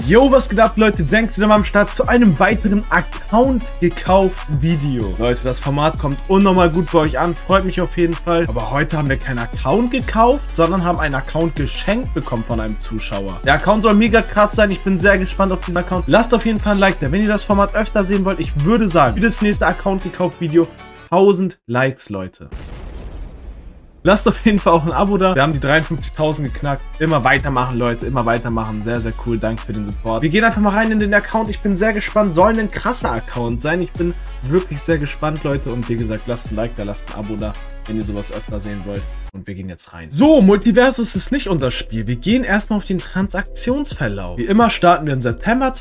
Yo, was geht ab, Leute? Jenks wieder mal am Start zu einem weiteren Account gekauft Video. Leute, das Format kommt unnormal gut bei euch an, freut mich auf jeden Fall. Aber heute haben wir keinen Account gekauft, sondern haben einen Account geschenkt bekommen von einem Zuschauer. Der Account soll mega krass sein, ich bin sehr gespannt auf diesen Account. Lasst auf jeden Fall ein Like da, wenn ihr das Format öfter sehen wollt. Ich würde sagen, für das nächste Account gekauft Video 1000 Likes, Leute. Lasst auf jeden Fall auch ein Abo da. Wir haben die 53.000 geknackt. Immer weitermachen, Leute. Immer weitermachen. Sehr, sehr cool. Danke für den Support. Wir gehen einfach mal rein in den Account. Ich bin sehr gespannt. Soll ein krasser Account sein. Ich bin wirklich sehr gespannt, Leute. Und wie gesagt, lasst ein Like da, lasst ein Abo da, wenn ihr sowas öfter sehen wollt. Und wir gehen jetzt rein. So, Multiversus ist nicht unser Spiel. Wir gehen erstmal auf den Transaktionsverlauf. Wie immer starten wir im September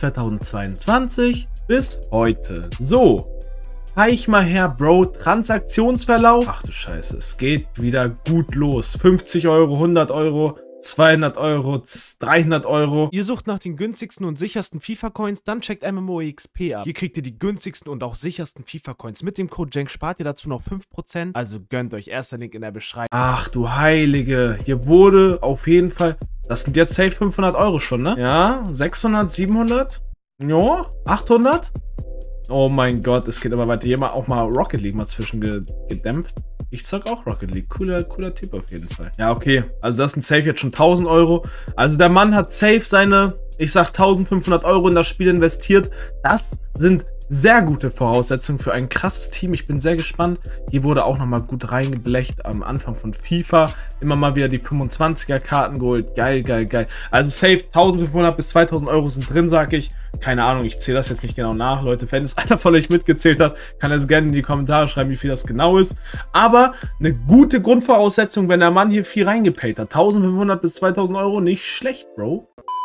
2022 bis heute. So. Zeig mal her, Bro. Transaktionsverlauf. Ach du Scheiße, es geht wieder gut los. 50 Euro, 100 Euro, 200 Euro, 300 Euro. Ihr sucht nach den günstigsten und sichersten FIFA-Coins, dann checkt MMOEXP ab. Hier kriegt ihr die günstigsten und auch sichersten FIFA-Coins. Mit dem Code JENK spart ihr dazu noch 5%. Also gönnt euch. Erster Link in der Beschreibung. Ach du Heilige. Hier wurde auf jeden Fall... Das sind jetzt safe 500 Euro schon, ne? Ja, 600, 700? Ja, 800? Oh mein Gott, es geht immer weiter. Hier mal auch mal Rocket League mal gedämpft. Ich zock auch Rocket League. Cooler Typ auf jeden Fall. Ja, okay. Also das sind safe jetzt schon 1000 Euro. Also der Mann hat safe seine, ich sag 1500 Euro in das Spiel investiert. Das sind sehr gute Voraussetzungen für ein krasses Team. Ich bin sehr gespannt. Hier wurde auch nochmal gut reingeblecht am Anfang von FIFA. Immer mal wieder die 25er Karten geholt. Geil, geil, geil. Also safe 1500 bis 2000 Euro sind drin, sag ich. Keine Ahnung, ich zähle das jetzt nicht genau nach, Leute. Wenn es einer von euch mitgezählt hat, kann er es gerne in die Kommentare schreiben, wie viel das genau ist. Aber eine gute Grundvoraussetzung, wenn der Mann hier viel reingepayt hat. 1500 bis 2000 Euro, nicht schlecht, Bro.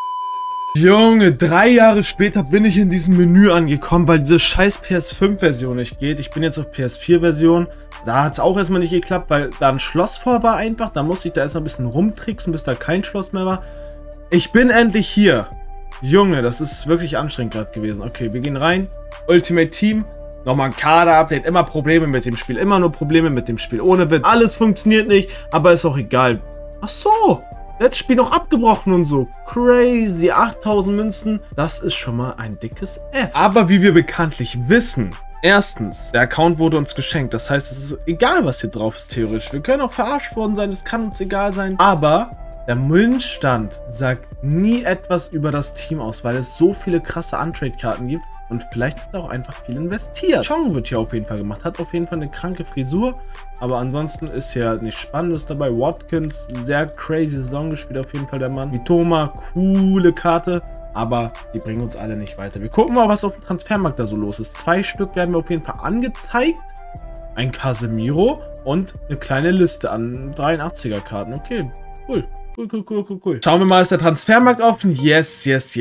Junge, 3 Jahre später bin ich in diesem Menü angekommen, weil diese scheiß PS5-Version nicht geht. Ich bin jetzt auf PS4-Version. Da hat es auch erstmal nicht geklappt, weil da ein Schloss vor war einfach. Da musste ich da erstmal ein bisschen rumtricksen, bis da kein Schloss mehr war. Ich bin endlich hier. Junge, das ist wirklich anstrengend gerade gewesen. Okay, wir gehen rein. Ultimate Team. Nochmal ein Kader-Update. Immer Probleme mit dem Spiel. Immer nur Probleme mit dem Spiel. Ohne Witz. Alles funktioniert nicht, aber ist auch egal. Ach so. Letztes Spiel noch abgebrochen und so. Crazy. 8000 Münzen. Das ist schon mal ein dickes F. Aber wie wir bekanntlich wissen, erstens, der Account wurde uns geschenkt. Das heißt, es ist egal, was hier drauf ist, theoretisch. Wir können auch verarscht worden sein. Es kann uns egal sein. Aber der Münzstand sagt nie etwas über das Team aus, weil es so viele krasse Untrade-Karten gibt und vielleicht hat er auch einfach viel investiert. Chong wird hier auf jeden Fall gemacht, hat auf jeden Fall eine kranke Frisur, aber ansonsten ist hier nichts Spannendes dabei. Watkins, sehr crazy Saison gespielt auf jeden Fall der Mann. Mitoma, coole Karte, aber die bringen uns alle nicht weiter. Wir gucken mal, was auf dem Transfermarkt da so los ist. 2 Stück werden mir auf jeden Fall angezeigt. Ein Casemiro und eine kleine Liste an 83er-Karten. Okay, cool. Cool. Schauen wir mal, ist der Transfermarkt offen? Yes. Ist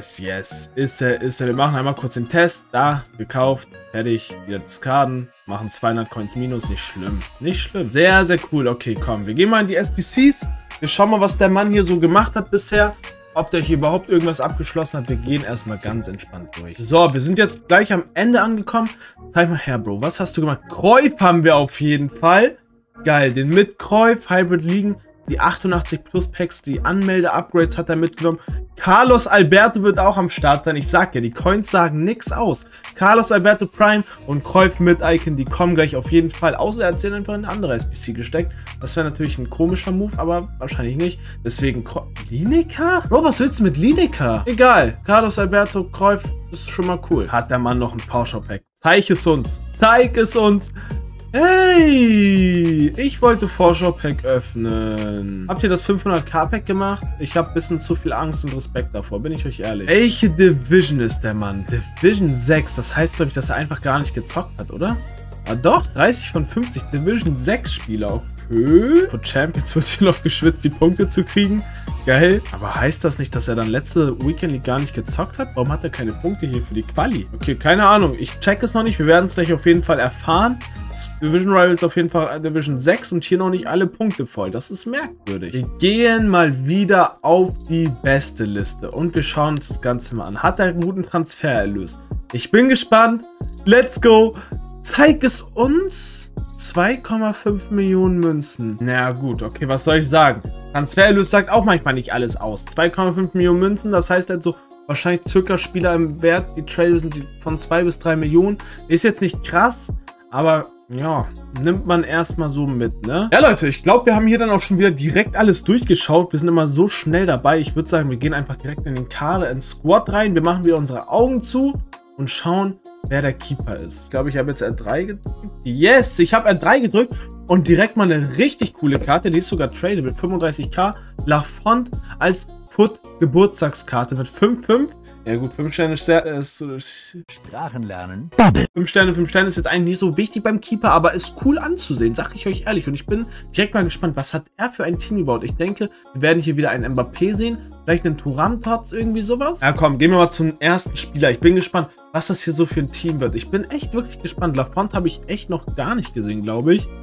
er. Wir machen einmal kurz den Test. Da, gekauft, fertig, wieder discarden, machen 200 Coins minus. Nicht schlimm. Sehr, sehr cool. Okay, komm, wir gehen mal in die SBCs. Wir schauen mal, was der Mann hier so gemacht hat bisher. Ob der hier überhaupt irgendwas abgeschlossen hat. Wir gehen erstmal ganz entspannt durch. So, wir sind jetzt gleich am Ende angekommen. Zeig mal her, Bro. Was hast du gemacht? Cruyff haben wir auf jeden Fall. Geil, den mit Cruyff, Hybrid liegen. Die 88 Plus Packs, die Anmelde-Upgrades hat er mitgenommen. Carlos Alberto wird auch am Start sein. Ich sag ja, die Coins sagen nichts aus. Carlos Alberto Prime und Cruyff mit Icon, die kommen gleich auf jeden Fall. Außer er hat sie einfach in eine andere SBC gesteckt. Das wäre natürlich ein komischer Move, aber wahrscheinlich nicht. Deswegen Lineker? Bro, was willst du mit Lineker? Egal. Carlos Alberto, Cruyff, ist schon mal cool. Hat der Mann noch ein Vorschau-Pack? Zeig es uns. Hey, ich wollte Vorschau-Pack öffnen. Habt ihr das 500k-Pack gemacht? Ich habe ein bisschen zu viel Angst und Respekt davor, bin ich euch ehrlich. Welche Division ist der Mann? Division 6, das heißt, glaube ich, dass er einfach gar nicht gezockt hat, oder? Ah doch, 30 von 50, Division 6 Spieler, okay. Für Champions wird hier noch geschwitzt, die Punkte zu kriegen. Geil. Aber heißt das nicht, dass er dann letzte Weekend League gar nicht gezockt hat? Warum hat er keine Punkte hier für die Quali? Okay, keine Ahnung. Ich check es noch nicht. Wir werden es gleich auf jeden Fall erfahren. Division Rival ist auf jeden Fall Division 6 und hier noch nicht alle Punkte voll. Das ist merkwürdig. Wir gehen mal wieder auf die beste Liste und wir schauen uns das Ganze mal an. Hat er einen guten Transfererlös? Ich bin gespannt. Let's go. Zeig es uns. 2,5 Millionen Münzen. Na gut, okay, was soll ich sagen? Transfererlös sagt auch manchmal nicht alles aus. 2,5 Millionen Münzen, das heißt halt so wahrscheinlich circa Spieler im Wert. Die Trade sind von 2 bis 3 Millionen. Ist jetzt nicht krass, aber ja, nimmt man erstmal so mit, ne? Ja, Leute, ich glaube, wir haben hier dann auch schon wieder direkt alles durchgeschaut. Wir sind immer so schnell dabei. Ich würde sagen, wir gehen einfach direkt in den Kader, ins Squad rein. Wir machen wieder unsere Augen zu und schauen, wer der Keeper ist. Ich glaube, ich habe jetzt R3 gedrückt. Yes, ich habe R3 gedrückt und direkt mal eine richtig coole Karte. Die ist sogar tradable. 35k. Lafont als Foot-Geburtstagskarte mit 5,5. Ja gut, 5 Sterne ist... Sprachen lernen. Bubble. 5 Sterne ist jetzt eigentlich nicht so wichtig beim Keeper, aber ist cool anzusehen, sag ich euch ehrlich. Und ich bin direkt mal gespannt, was hat er für ein Team gebaut. Ich denke, wir werden hier wieder einen Mbappé sehen, vielleicht einen Thuram, irgendwie sowas. Ja komm, gehen wir mal zum ersten Spieler. Ich bin gespannt, was das hier so für ein Team wird. Ich bin echt wirklich gespannt. Lafont habe ich echt noch gar nicht gesehen, glaube ich.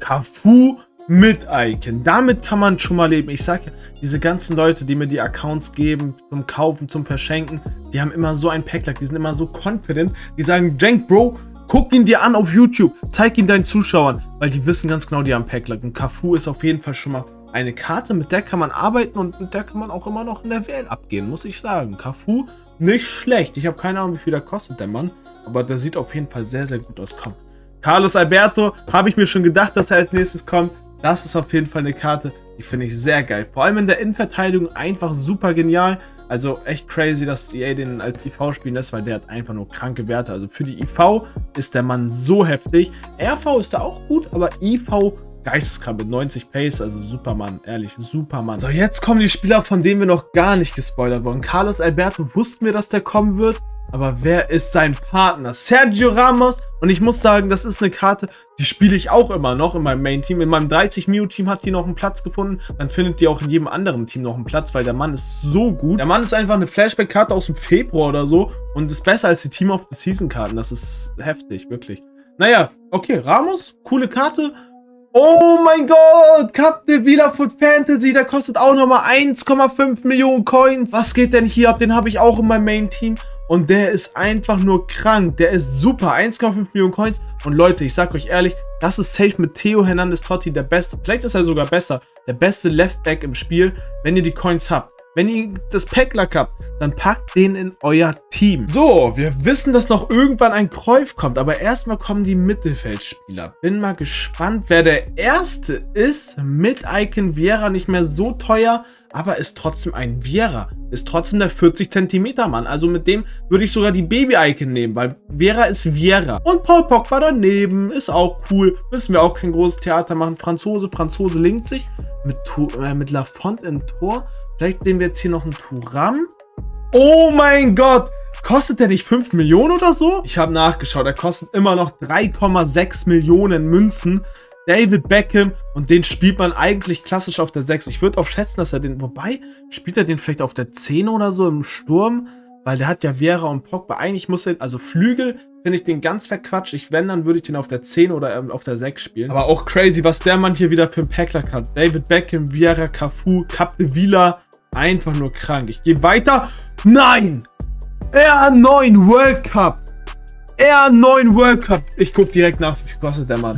Cafu mit Icon. Damit kann man schon mal leben. Ich sag ja, diese ganzen Leute, die mir die Accounts geben, zum Kaufen, zum Verschenken, die haben immer so ein Packlack, die sind immer so confident. Die sagen, Cenk, Bro, guck ihn dir an auf YouTube, zeig ihn deinen Zuschauern, weil die wissen ganz genau, die haben Packlack. Und Cafu ist auf jeden Fall schon mal eine Karte, mit der kann man arbeiten und mit der kann man auch immer noch in der WL abgehen, muss ich sagen. Cafu, nicht schlecht. Ich habe keine Ahnung, wie viel der kostet, der Mann, aber der sieht auf jeden Fall sehr, sehr gut aus. Komm. Carlos Alberto, habe ich mir schon gedacht, dass er als nächstes kommt. Das ist auf jeden Fall eine Karte, die finde ich sehr geil. Vor allem in der Innenverteidigung einfach super genial. Also echt crazy, dass EA den als IV spielen lässt, weil der hat einfach nur kranke Werte. Also für die IV ist der Mann so heftig. RV ist da auch gut, aber IV geisteskrank mit 90 Pace, also Supermann, ehrlich, Supermann. So, jetzt kommen die Spieler, von denen wir noch gar nicht gespoilert wurden. Carlos Alberto wussten wir, dass der kommen wird. Aber wer ist sein Partner? Sergio Ramos. Und ich muss sagen, das ist eine Karte, die spiele ich auch immer noch in meinem Main-Team. In meinem 30-Mio-Team hat die noch einen Platz gefunden. Dann findet die auch in jedem anderen Team noch einen Platz, weil der Mann ist so gut. Der Mann ist einfach eine Flashback-Karte aus dem Februar oder so und ist besser als die Team of the Season-Karten. Das ist heftig, wirklich. Naja, okay, Ramos, coole Karte. Oh mein Gott, Capdevila Foot Fantasy, der kostet auch nochmal 1,5 Millionen Coins. Was geht denn hier ab? Den habe ich auch in meinem Main-Team. Und der ist einfach nur krank. Der ist super. 1,5 Millionen Coins. Und Leute, ich sag euch ehrlich, das ist safe mit Theo Hernandez Totti der beste. Vielleicht ist er sogar besser. Der beste Left Back im Spiel, wenn ihr die Coins habt. Wenn ihr das Packlack habt, dann packt den in euer Team. So, wir wissen, dass noch irgendwann ein Cruyff kommt. Aber erstmal kommen die Mittelfeldspieler. Bin mal gespannt, wer der erste ist. Mit Icon Vieira, nicht mehr so teuer. Aber ist trotzdem ein Vieira. Ist trotzdem der 40 cm Mann. Also mit dem würde ich sogar die Baby-Icon nehmen, weil Vieira ist Vieira. Und Paul Pogba daneben. Ist auch cool. Müssen wir auch kein großes Theater machen. Franzose linkt sich. Mit Lafont im Tor. Vielleicht sehen wir jetzt hier noch einen Thuram. Oh mein Gott. Kostet der nicht 5 Millionen oder so? Ich habe nachgeschaut. Er kostet immer noch 3,6 Millionen Münzen. David Beckham, und den spielt man eigentlich klassisch auf der 6. Ich würde auch schätzen, dass er den, wobei, spielt er den vielleicht auf der 10 oder so im Sturm, weil der hat ja Vieira und Pogba. Eigentlich muss er, also Flügel, finde ich den ganz verquatscht. Wenn, dann würde ich den auf der 10 oder auf der 6 spielen. Aber auch crazy, was der Mann hier wieder für ein Packlack hat. David Beckham, Vieira, Cafu, Capdevila, einfach nur krank. Ich gehe weiter. Nein! R9 World Cup. R9 World Cup. Ich gucke direkt nach, wie viel kostet der Mann.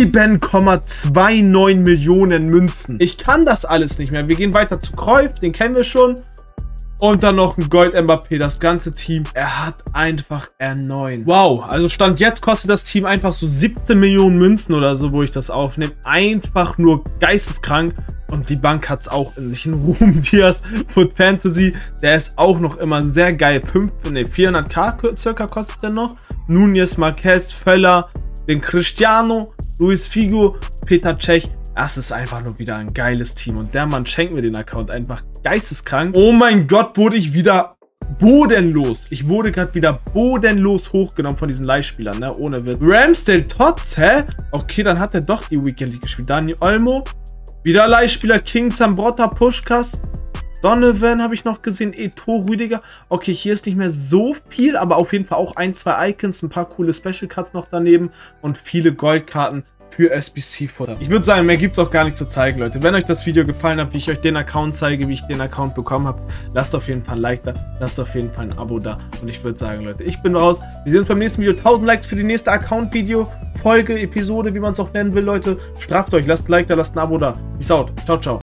7,29 Millionen Münzen. Ich kann das alles nicht mehr. Wir gehen weiter zu Cruyff, den kennen wir schon. Und dann noch ein Gold Mbappé, das ganze Team. Er hat einfach R9. Wow, also Stand jetzt kostet das Team einfach so 17 Millionen Münzen oder so, wo ich das aufnehme. Einfach nur geisteskrank. Und die Bank hat es auch in sich. Ein Ruben Diaz Foot Fantasy, der ist auch noch immer sehr geil. 400k circa kostet der noch. Nunez, Marquez, Völler, den Cristiano, Luis Figo, Peter Cech. Das ist einfach nur wieder ein geiles Team. Und der Mann schenkt mir den Account einfach geisteskrank. Oh mein Gott, wurde ich wieder bodenlos. Ich wurde gerade wieder bodenlos hochgenommen von diesen Leihspielern, ne? Ohne Witz. Ramsdale Tots, hä? Okay, dann hat er doch die Weekend League gespielt. Dani Olmo. Wieder Leihspieler, King, Zambrotta, Puschkas, Donovan habe ich noch gesehen, Eto'o, Rüdiger. Okay, hier ist nicht mehr so viel, aber auf jeden Fall auch ein, zwei Icons, ein paar coole Special Cards noch daneben und viele Goldkarten für SBC-Futter. Ich würde sagen, mehr gibt es auch gar nicht zu zeigen, Leute. Wenn euch das Video gefallen hat, wie ich euch den Account zeige, wie ich den Account bekommen habe, lasst auf jeden Fall ein Like da, lasst auf jeden Fall ein Abo da. Und ich würde sagen, Leute, ich bin raus. Wir sehen uns beim nächsten Video. 1000 Likes für die nächste Account-Video, Folge, Episode, wie man es auch nennen will, Leute. Straft euch, lasst ein Like da, lasst ein Abo da. Peace out. Ciao, ciao.